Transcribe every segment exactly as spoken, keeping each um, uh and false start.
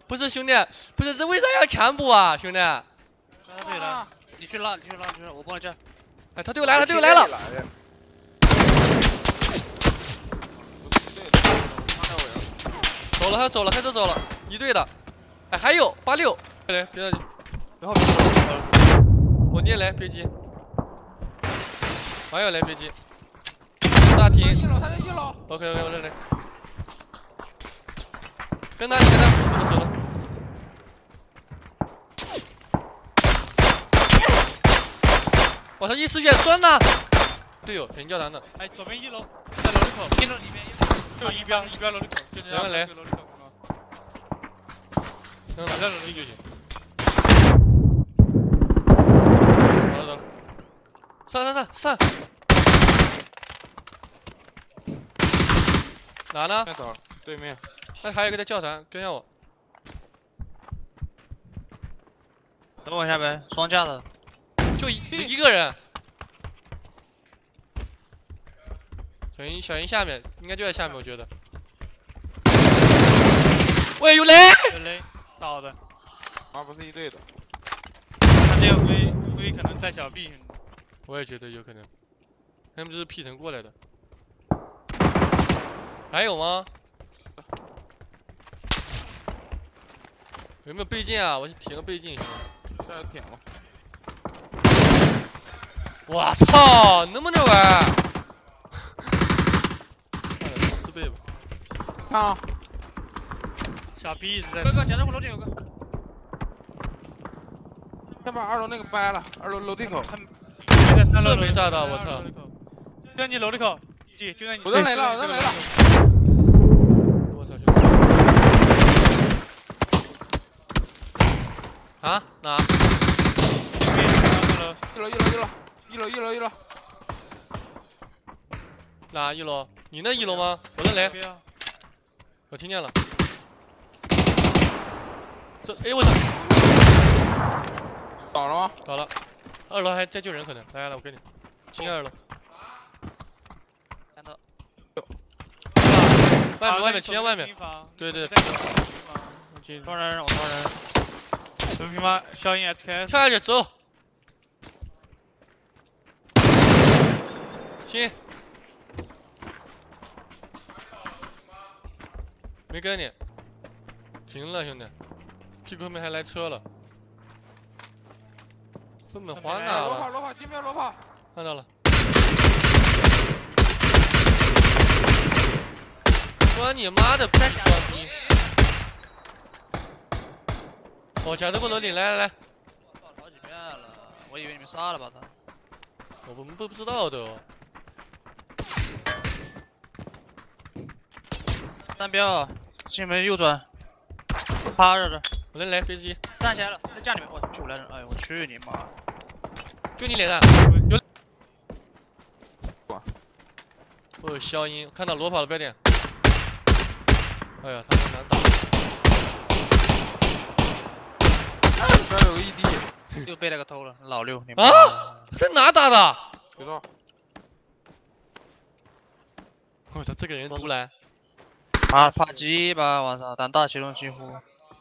不是兄弟，不是这为啥要强补啊，兄弟？ 啊，对了，你去拉，你去拉，你去拉，我帮你站。 哎，他队友来了，队友来了！走了，他走了，开车走了，一队的。哎，还有八六，来，别着急，然后我捏来，别急。还有来，别急。大厅。 一楼，他在一楼。 OK OK， 我这来。跟他，你跟他，走了走了。哇，他一丝血酸呐！队友挺教堂的。 哎，左边一楼，在楼里口， 一楼里面， 就一边一边楼里口，就这样。 两个雷。 楼里口。 嗯， 在楼里就行。 走了走了。上上上上！哪呢？ 在走，对面。 哎，还有一个在教堂，跟上我。 等我一下呗，双架的。 就一一个人。小云小云下面应该就在下面，我觉得。喂，有雷！ 有雷，倒的。 啊，不是一队的。 他这个龟龟可能在小 B。 我也觉得有可能，他们就是 P 城过来的。还有吗？有没有倍镜啊？我去舔个倍镜行吗？ 现在舔了。 我操，能不能玩？四倍吧。 啊！ 小 B 一直在。 哥哥，检查我楼顶有个。 先把二楼那个掰了，二楼楼梯口。 在三楼。 这没炸到，我操！ 就在你楼里口，就就在你。 我扔雷了，我扔雷了。 我操！啊？哪？ 一楼一楼一楼一楼一楼一楼。 哪一楼？你那一楼吗？我扔雷。我听见了。这，哎我操！ 倒了吗？ 倒了。二楼还在救人，可能。来来来，我给你。清二楼。 看到。 外面外面，清外面。对对。 抓人，我抓人。 什么平方？消音 H K。 跳下去走。行。没跟你。停了，兄弟。屁股后面还来车了。后面滑哪了？ 罗炮罗炮，金标罗炮。 看到了。说你妈的，装逼！我假的过楼顶，来来来。 爆了好几遍了，我以为你们杀了吧他。 我们不不知道的哦。 单标，进门右转，趴着的。 我来来，别急。 站起来了，在家里面，我去五来人，哎呦我去你妈！ 就你脸上有。我有消音，看到裸跑的标点。哎呀，他很难打。 这儿有个 E D。 又被那个偷了，老六，你妈！ 啊！在哪打的？ 不知道。 我操，这个人突然。 啊，怕鸡吧，我操，胆大启动几乎。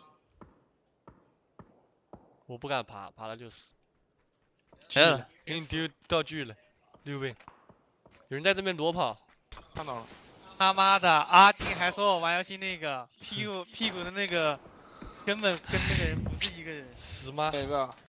我不敢爬，爬了就死。 没了， 给你丢道具了，六位。有人在这边裸跑。 看到了。 他妈的，阿金还说我玩游戏那个屁股屁股的那个，根本跟那个人不是一个人。 死吗？ 哪个？